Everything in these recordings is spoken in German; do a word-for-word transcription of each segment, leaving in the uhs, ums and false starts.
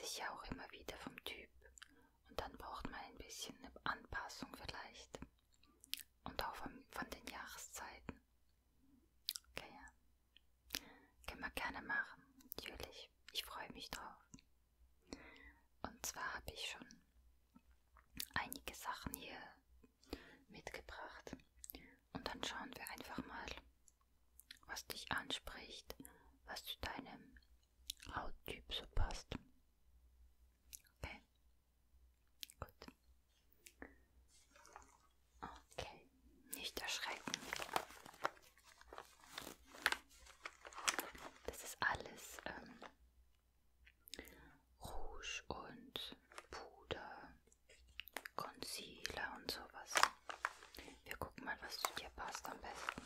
sich ja auch immer wieder vom Typ. Und dann braucht man ein bisschen eine Anpassung vielleicht. Und auch von, von den Jahreszeiten. Okay, ja. Können wir gerne machen, natürlich. Ich freue mich drauf. Und zwar habe ich schon einige Sachen hier mitgebracht. Und dann schauen wir einfach mal, was dich anspricht, was zu deinem Hauttyp so passt. Okay, gut. Okay, nicht erschrecken. Das ist alles ähm, Rouge und Puder, Concealer und sowas. Wir gucken mal, was zu dir passt am besten.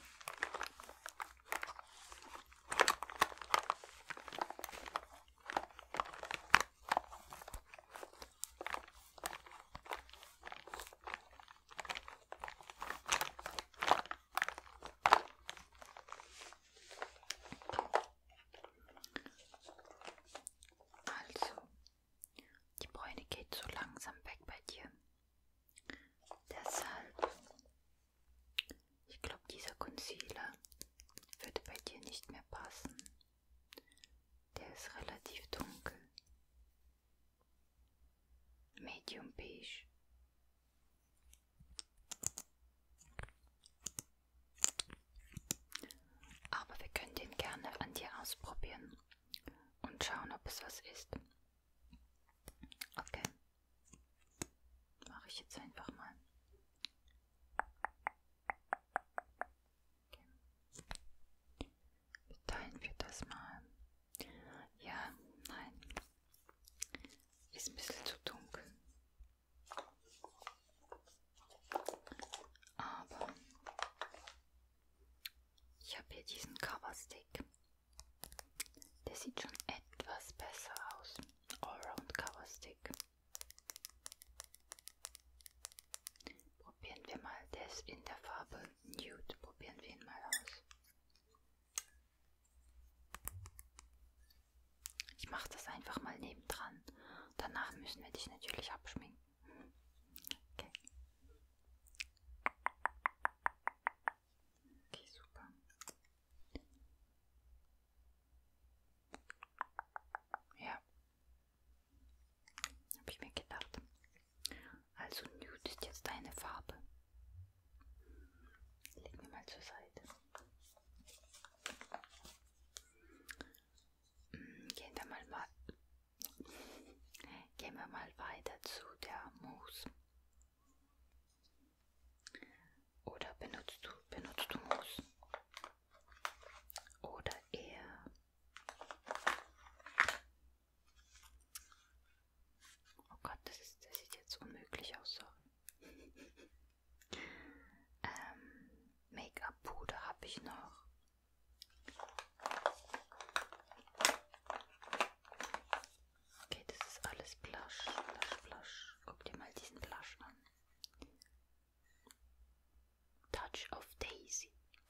Also, die Bräune geht so langsam weg bei dir. Deshalb, ich glaube, dieser Concealer würde bei dir nicht mehr passen. Der ist relativ dunkel. Medium beige. Aber wir können den gerne an dir ausprobieren und schauen, ob es was ist. Okay. Mache ich jetzt einfach mal. Okay. Teilen wir das mal. Ja, nein. Ist ein bisschen zu dunkel. Aber ich habe hier diesen Coverstick. Der sieht schon etwas besser aus. Allround Coverstick. Probieren wir mal. Der ist in der Farbe Nude. Probieren wir ihn mal aus. Ich mache das einfach mal nebendran. Danach müssen wir dich natürlich abschminken. Okay. Okay, super. Ja. Habe ich mir gedacht. Also Nude ist jetzt deine Farbe. Legen wir mal zur Seite. Gehen wir mal, mal Gehen wir mal weiter zu der Mousse. Oder benutzt du, benutzt du Mousse? Oder eher oh Gott, das, ist, das sieht jetzt unmöglich aus, sorry. ähm, Make-up-Puder habe ich noch. Okay, das ist alles Blush, Blush, Blush. Guck dir mal diesen Blush an. Touch of Daisy.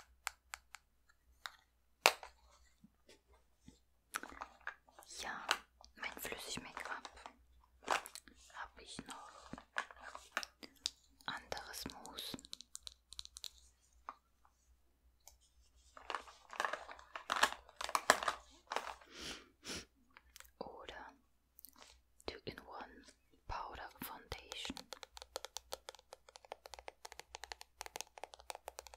Ja, mein Flüssig-Make-up habe ich noch. Anderes Mousse. Oder Two-in-One Powder Foundation.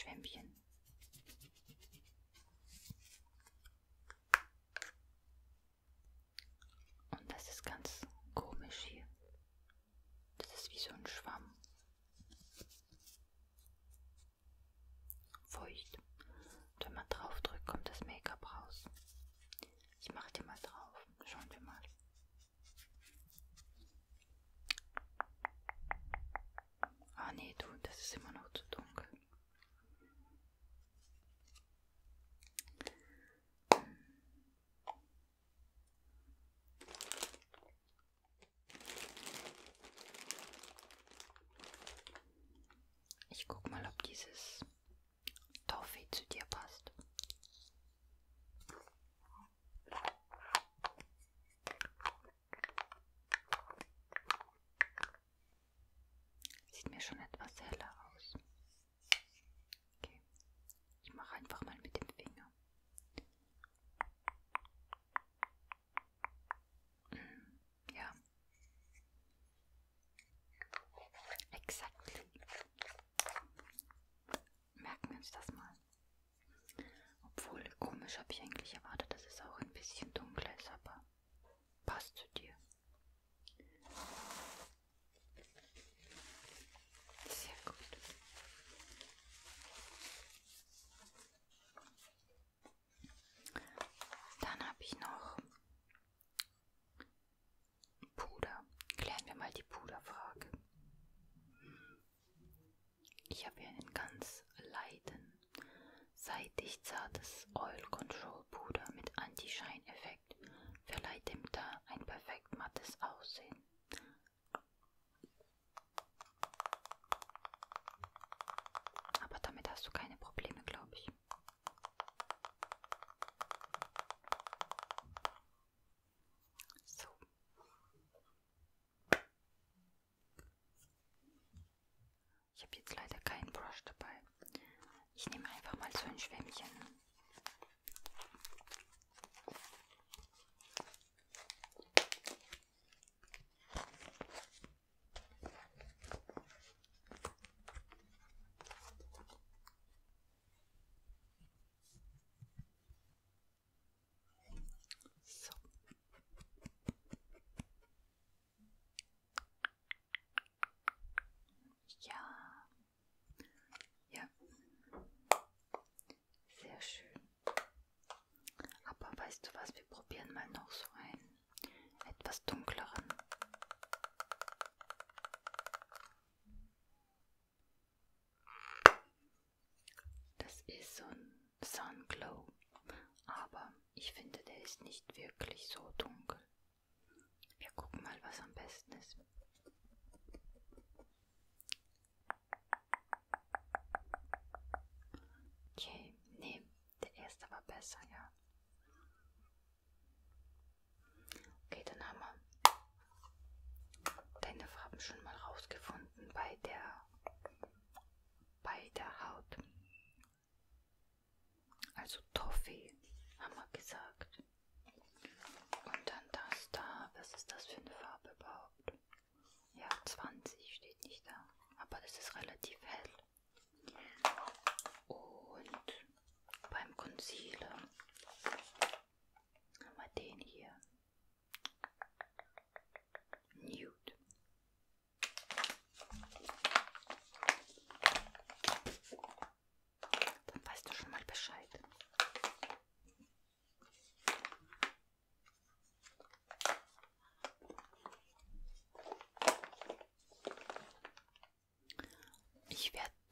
Schwämmchen. Und das ist ganz komisch hier. Das ist wie so ein Schwamm. Feucht. Und wenn man drauf drückt, kommt das Make-up raus. Ich mache die mal drauf. Schauen wir mal. Ah nee, du, das ist immer noch zu dunkel. Ich guck mal, ob dieses Toffee zu dir passt. Sieht mir schon etwas heller aus. Okay, ich mache einfach mal mit dem Finger. Ja. Exactly. Merken wir uns das mal. Obwohl, komisch, habe ich eigentlich erwartet, dass es auch ein bisschen dunkler ist, aber passt zu dir. Sehr gut. Dann habe ich noch Puder. Klären wir mal die Puderfrage. Ich habe hier einen ganz leiden, seitig zartes Oil Control Puder mit Anti-Shine-Effekt. Verleiht dem Teint ein perfekt mattes Aussehen. Aber damit hast du keine Probleme, glaube ich. So. Ich habe jetzt leider keinen Brush dabei. Ich nehme einfach mal so ein Schwämmchen. So. Ja. Ja. Sehr schön. Aber weißt du was, wir probieren mal noch so einen etwas dunkleren. Das ist so ein Sun Glow, aber ich finde, der ist nicht wirklich so dunkel. Wir gucken mal, was am besten ist. Okay, nee, der erste war besser, ja. Okay, dann haben wir deine Farben schon mal rausgefunden bei der, bei der Haut. Also Toffee haben wir gesagt. Und dann das da, was ist das für eine Farbe überhaupt? Ja, zwanzig steht nicht da, aber das ist relativ hell. Und beim Concealer haben wir den hier. Nude. Dann weißt du schon mal Bescheid. Ich werde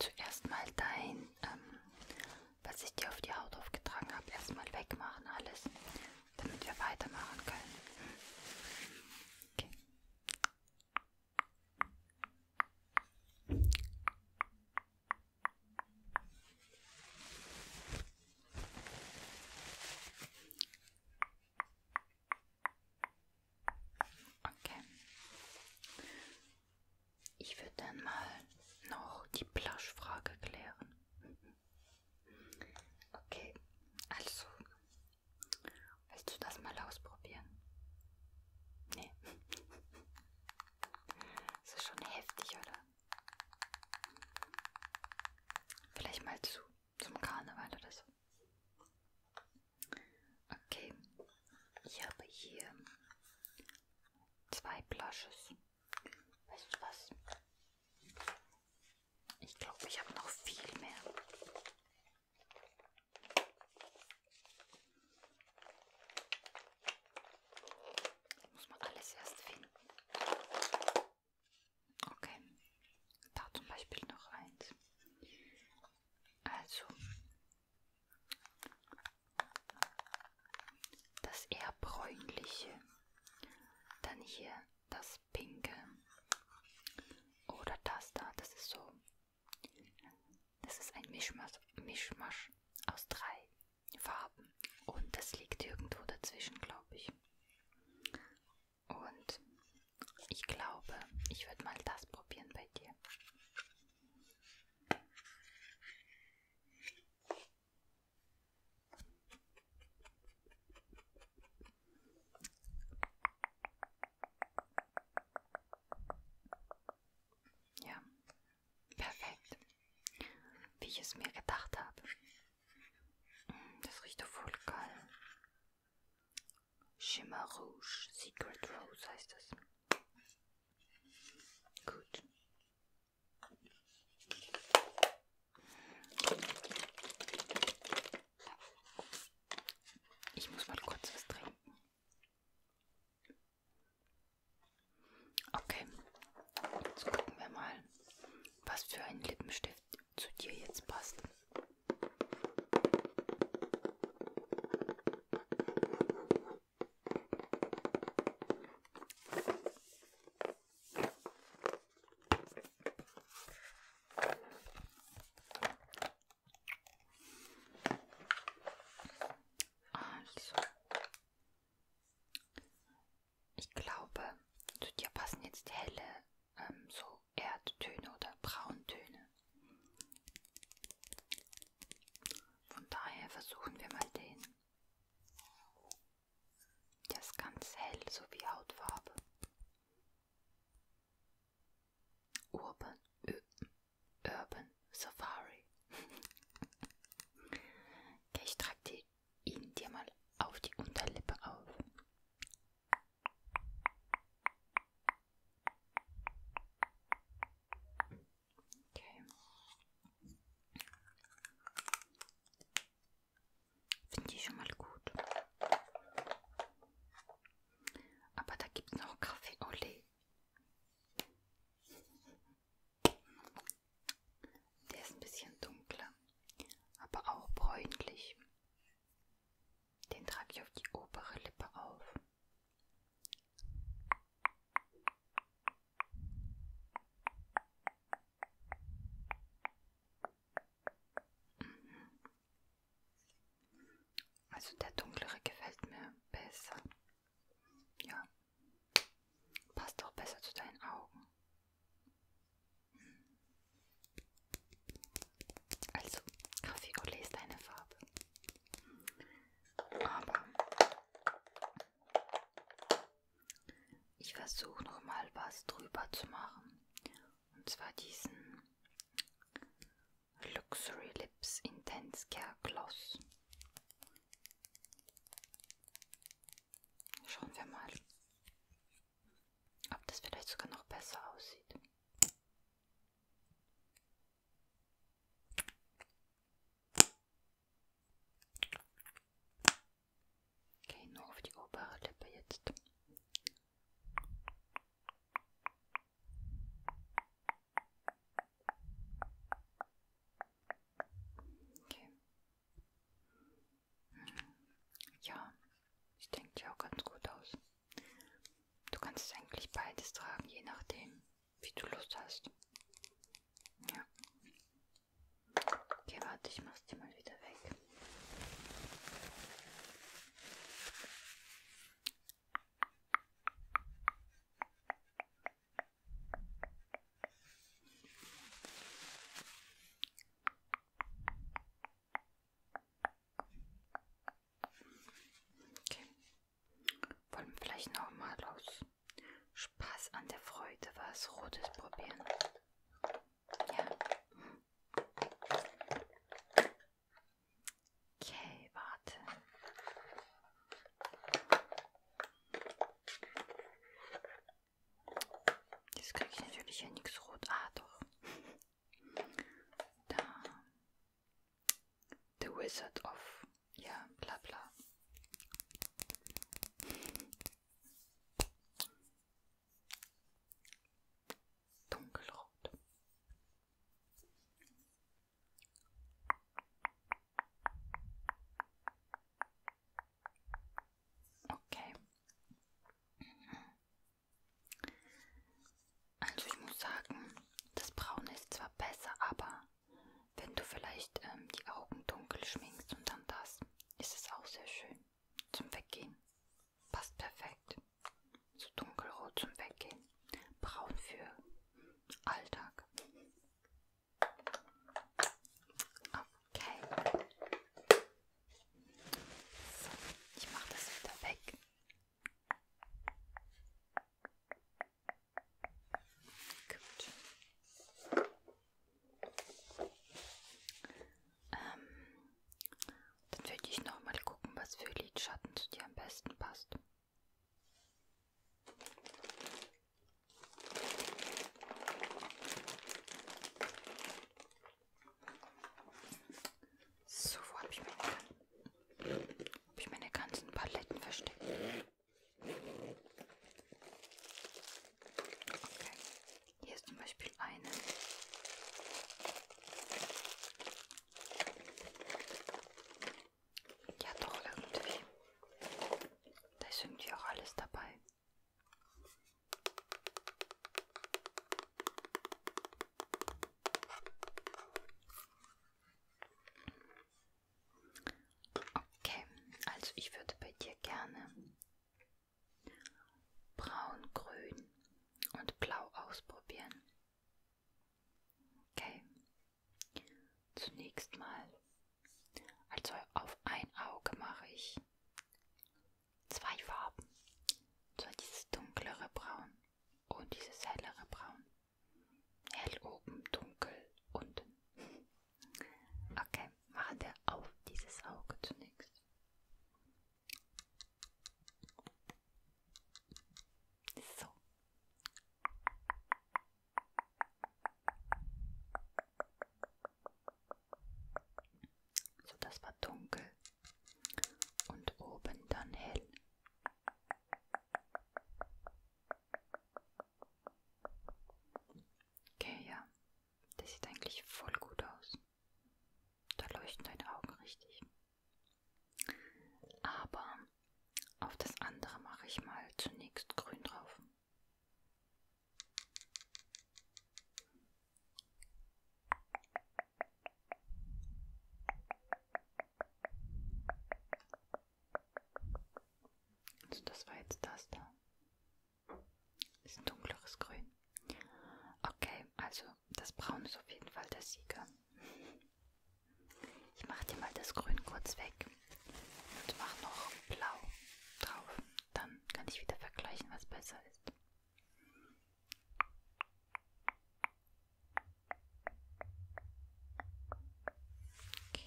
bräunliche. Dann hier das pinke. Oder das da, das ist so. Das ist ein Mischmasch, Mischmasch aus drei Farben. Und das liegt irgendwo dazwischen, glaube ich. Und ich glaube, ich würde mal das probieren bei dir. Ja, perfekt. Wie ich es mir gedacht habe. Das riecht doch voll geil. Shimmer Rouge, Secret Rose heißt es. Gut. Ich muss mal kurz was trinken. Okay, jetzt gucken wir mal, was für ein Lippenstift zu dir jetzt passt. Also, ich glaube, zu dir passen jetzt helle, ähm, so Erdtöne oder Brauntöne. Von daher versuchen wir mal den. Der ist ganz hell, so wie Hautfarbe. Urban, Ö, Urban Safari. Okay, ich trage die, ihn dir mal auf die Unterlippe auf. Okay. Finde ich schon mal gut. Aber da gibt es noch Kaffee Olé. Der ist ein bisschen dunkler, aber auch bräunlich. Den trage ich auf die obere Lippe auf. Also der dunklere gefällt mir besser. Ja. Passt auch besser zu deinen Augen. Also, Kaffee Olé ist deine Farbe. Aber ich versuche nochmal was drüber zu machen. Und zwar diesen Luxury Lips Intense Care Gloss. Schauen wir mal, ob das vielleicht sogar noch besser aussieht. Okay, nur auf die obere Lippe jetzt. Okay. Ja, ich denke, die auch ganz gut aus. Du kannst eigentlich beides tragen, je nachdem, wie du Lust hast. Ja. Okay, warte, ich mach's dir mal wieder weg. Okay. Wollen wir vielleicht nochmal aus Spaß an der Freude was Rotes probieren? Ja. Okay, warte. Jetzt kriege ich natürlich hier nichts rot. Ah, doch. Da. The Wizard of, ja, bla bla. Dunkelrot. Okay. und dieses hellere Braun. Hell oben, dunkel unten. Okay, machen wir auf dieses Auge zunächst. So. So, das war dunkel und oben dann hell. Okay, ja, das sieht eigentlich voll gut aus. Da leuchten deine Augen richtig. Aber auf das andere mache ich mal zunächst grün drauf. Also das war jetzt das da. Ist ein dunkleres Grün. Okay, also das Braun ist auf jeden Fall der Sieger. Ich mache dir mal das Grün kurz weg und mache noch Blau drauf. Dann kann ich wieder vergleichen, was besser ist. Okay.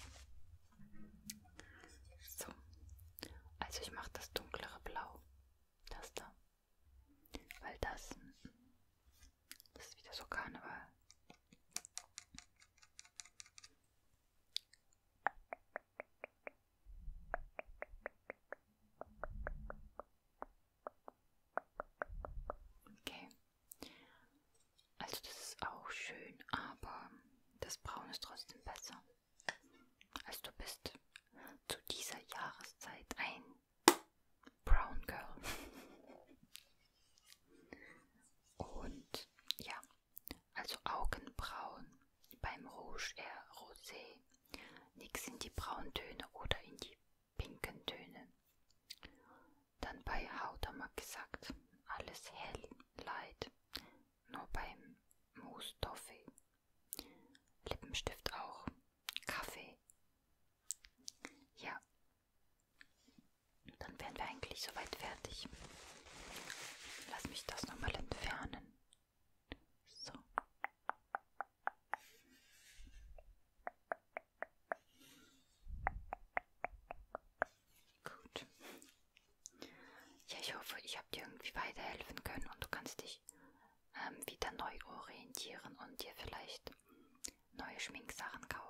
So, also ich mache das dunklere Blau, das da, weil das, das ist wieder so Karneval. Okay, also das ist auch schön, aber das Braun ist trotzdem besser. Also du bist zu dieser Jahreszeit ein Brown Girl. Und ja, also Augenbrauen beim Rouge eher rosé, nix in die Brauntöne oder in die pinken Töne. Dann bei Haut haben wir gesagt, alles hell, light, nur beim Mousse Toffee. Lippenstift auch, Kaffee. Ja, dann wären wir eigentlich soweit fertig. Lass mich das nochmal entfernen. So. Gut. Ja, ich hoffe, ich habe dir irgendwie weiterhelfen können und du kannst dich ähm, wieder neu orientieren und dir vielleicht neue Schminksachen kaufen.